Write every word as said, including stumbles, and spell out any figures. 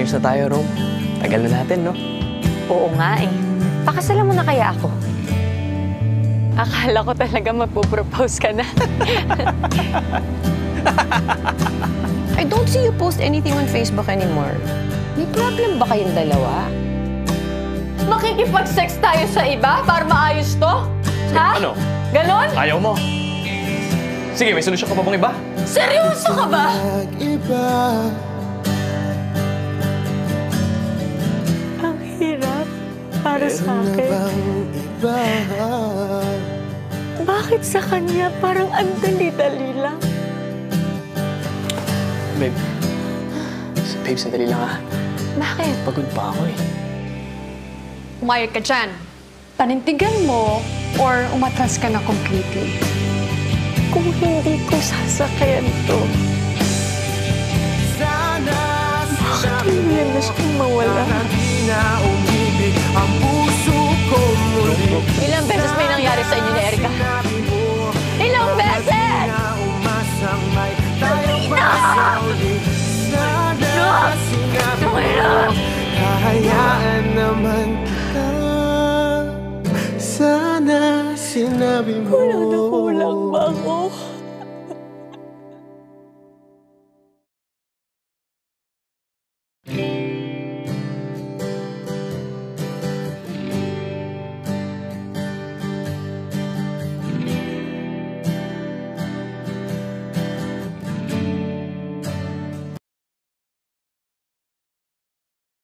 years na tayo, Rom. Tagal na natin, no? Oo nga eh. Pakasalan mo na kaya ako? Akala ko talaga magpo-propose ka na. I don't see you post anything on Facebook anymore. May problem ba kayong dalawa? Makikipag-sex tayo sa iba para maayos to? Ha? Ano? Ganon? Ayaw mo? Sige, may solusyon ka pa bang iba? Seryoso ka ba? Ang hirap para sa akin. Bakit sa kanya parang ang dali-dali lang? Babe. Babe, sandali lang ha. Bakit? Pagod pa ako eh. Umayag ka dyan. Panintigan mo or umatras ka na completely. Kung hindi ko sasakyan to, bakit hindi na siyang mawala? Ilang beses may nangyari sa inyo ni Erica? Ilang beses! Ina! No! Tumira! Hahayaan naman kita. Sana sinabi mo. Kulang na kulang ba ako?